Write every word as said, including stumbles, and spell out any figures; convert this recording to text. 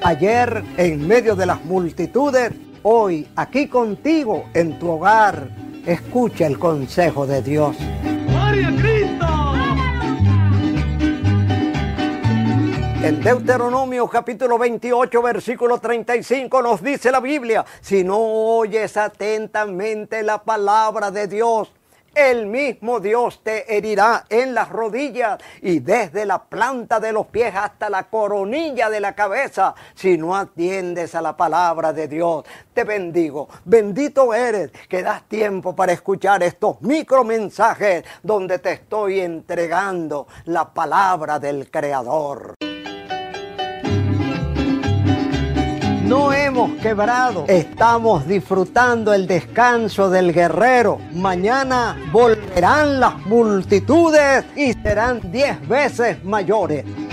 Ayer en medio de las multitudes, hoy aquí contigo en tu hogar. Escucha el consejo de Dios. ¡Gloria a Cristo! En Deuteronomio capítulo veintiocho, versículo treinta y cinco nos dice la Biblia: si no oyes atentamente la palabra de Dios, el mismo Dios te herirá en las rodillas y desde la planta de los pies hasta la coronilla de la cabeza, si no atiendes a la palabra de Dios. Te bendigo. Bendito eres que das tiempo para escuchar estos micromensajes donde te estoy entregando la palabra del Creador. No hemos quebrado, estamos disfrutando el descanso del guerrero. Mañana volverán las multitudes y serán diez veces mayores.